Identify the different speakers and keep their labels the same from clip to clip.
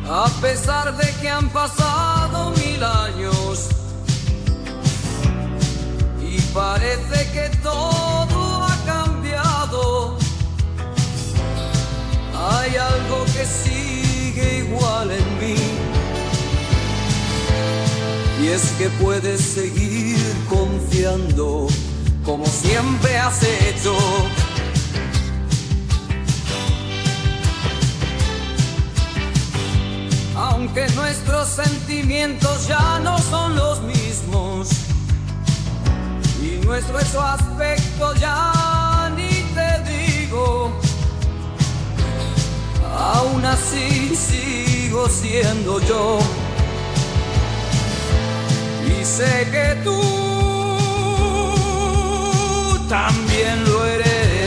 Speaker 1: A pesar de que han pasado 1000 años y parece que todo ha cambiado, hay algo que sigue igual en mí, y es que puedes seguir confiando como siempre has hecho. Aunque nuestros sentimientos ya no son los mismos y nuestro aspecto ya ni te digo, aún así sigo siendo yo, y sé que tú también lo eres.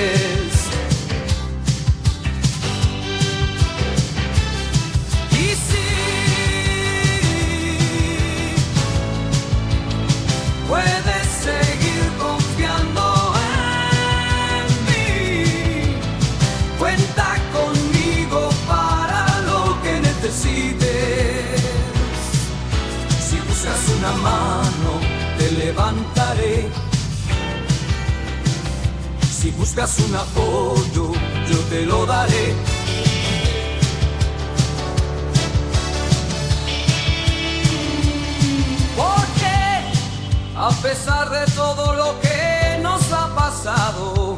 Speaker 1: Puedes seguir confiando en mí. Cuenta conmigo para lo que necesites. Si buscas una mano, te levantaré. Si buscas un apoyo, yo te lo daré. A pesar de todo lo que nos ha pasado,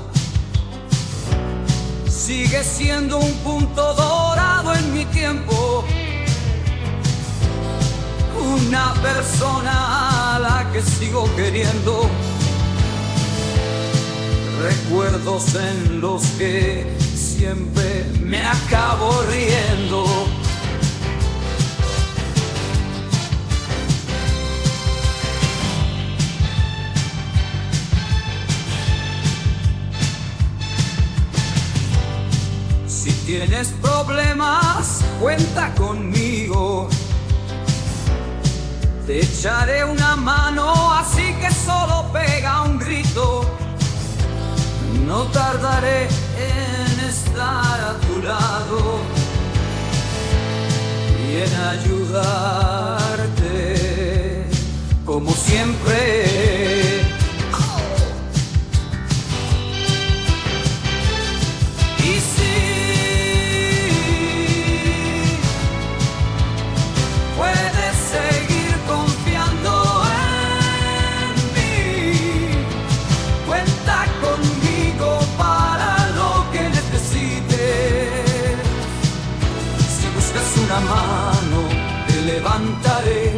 Speaker 1: sigue siendo un punto dorado en mi tiempo, una persona a la que sigo queriendo, recuerdos en los que siempre me acabo riendo. Si tienes problemas, cuenta conmigo. Te echaré una mano, así que solo pega un grito. No tardaré en estar a tu lado y en ayudarte como siempre. Una mano te levantaré.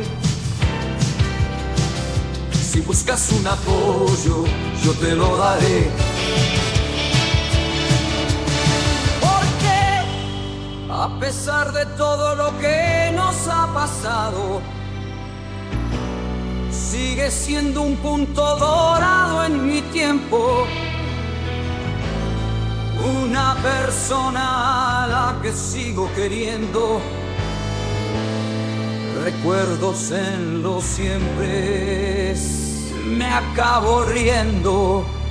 Speaker 1: Si buscas un apoyo, yo te lo daré. Porque a pesar de todo lo que nos ha pasado, sigue siendo un punto dorado en mi tiempo, una persona a la que sigo queriendo, recuerdos en los siempre me acabo riendo.